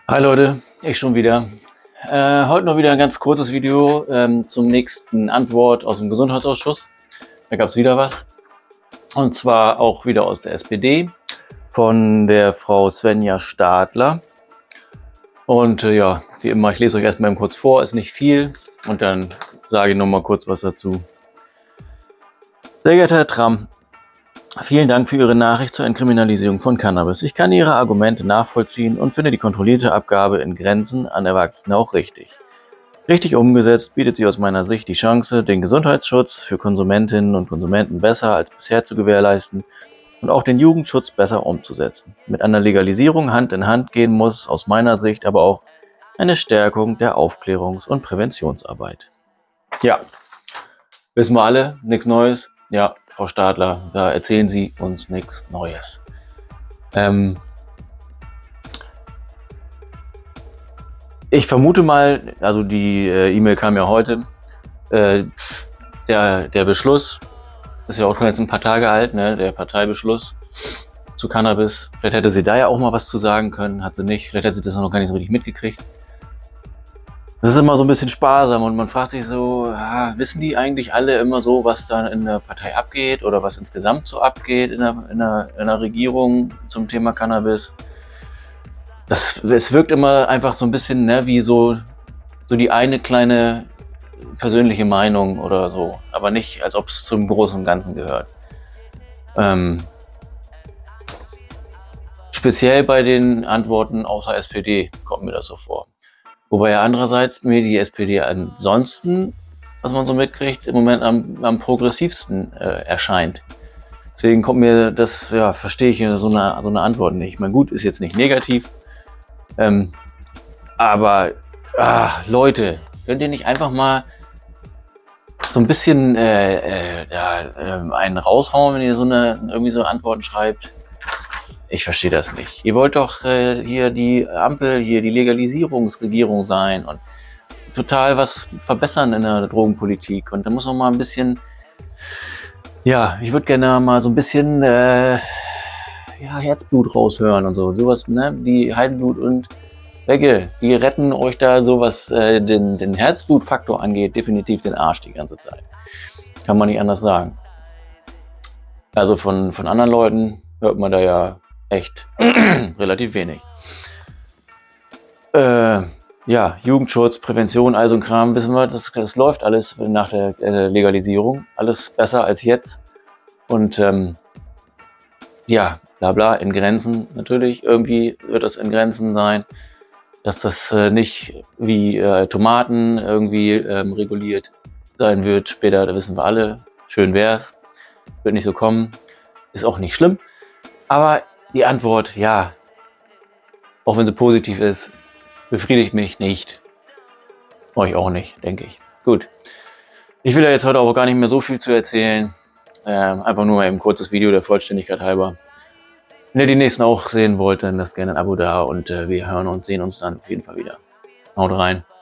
Hi Leute, ich schon wieder. Heute noch wieder ein ganz kurzes Video zum nächsten Antwort aus dem Gesundheitsausschuss. Da gab es wieder was. Und zwar auch wieder aus der SPD von der Frau Svenja Stadler. Und ja, wie immer, ich lese euch erstmal kurz vor, ist nicht viel. Und dann sage ich nochmal kurz was dazu. Sehr geehrter Herr Tramm, vielen Dank für Ihre Nachricht zur Entkriminalisierung von Cannabis. Ich kann Ihre Argumente nachvollziehen und finde die kontrollierte Abgabe in Grenzen an Erwachsene auch richtig. Richtig umgesetzt bietet sie aus meiner Sicht die Chance, den Gesundheitsschutz für Konsumentinnen und Konsumenten besser als bisher zu gewährleisten und auch den Jugendschutz besser umzusetzen. Mit einer Legalisierung Hand in Hand gehen muss aus meiner Sicht aber auch eine Stärkung der Aufklärungs- und Präventionsarbeit. Ja, wissen wir alle, nichts Neues. Ja, Frau Stadler, da erzählen Sie uns nichts Neues. Ich vermute mal, also die E-Mail kam ja heute, der Beschluss ist ja auch schon jetzt ein paar Tage alt, ne, der Parteibeschluss zu Cannabis. Vielleicht hätte sie da ja auch mal was zu sagen können, hat sie nicht. Vielleicht hat sie das noch gar nicht so richtig mitgekriegt. Das ist immer so ein bisschen sparsam und man fragt sich so, wissen die eigentlich alle immer so, was da in der Partei abgeht oder was insgesamt so abgeht in der Regierung zum Thema Cannabis? Es wirkt immer einfach so ein bisschen, ne, wie so die eine kleine persönliche Meinung oder so, aber nicht, als ob es zum Großen und Ganzen gehört. Speziell bei den Antworten außer SPD kommt mir das so vor. Wobei ja andererseits mir die SPD ansonsten, was man so mitkriegt, im Moment am progressivsten erscheint. Deswegen kommt mir das, ja, verstehe ich so eine Antwort nicht. Ich meine, gut, ist jetzt nicht negativ, aber Leute, könnt ihr nicht einfach mal so ein bisschen einen raushauen, wenn ihr irgendwie so Antworten schreibt? Ich verstehe das nicht. Ihr wollt doch hier die Ampel, hier die Legalisierungsregierung sein und total was verbessern in der Drogenpolitik. Und da muss noch mal ein bisschen, ja, ich würde gerne mal so ein bisschen Herzblut raushören und so. Sowas, ne? Die Heidenblut und Wegge, die retten euch da sowas, den Herzblutfaktor angeht, definitiv den Arsch die ganze Zeit. Kann man nicht anders sagen. Also von anderen Leuten hört man da ja echt relativ wenig. Ja, Jugendschutz, Prävention, all so ein Kram, wissen wir, das läuft alles nach der Legalisierung. Alles besser als jetzt. Und ja, bla bla, in Grenzen natürlich. Irgendwie wird das in Grenzen sein. Dass das nicht wie Tomaten irgendwie reguliert sein wird später, da wissen wir alle. Schön wär's. Wird nicht so kommen. Ist auch nicht schlimm. Aber die Antwort, ja, auch wenn sie positiv ist, befriedigt mich nicht. Euch auch nicht, denke ich. Gut. Ich will ja jetzt heute auch gar nicht mehr so viel zu erzählen. Einfach nur mal eben ein kurzes Video der Vollständigkeit halber. Wenn ihr die nächsten auch sehen wollt, dann lasst gerne ein Abo da und wir hören und sehen uns dann auf jeden Fall wieder. Haut rein.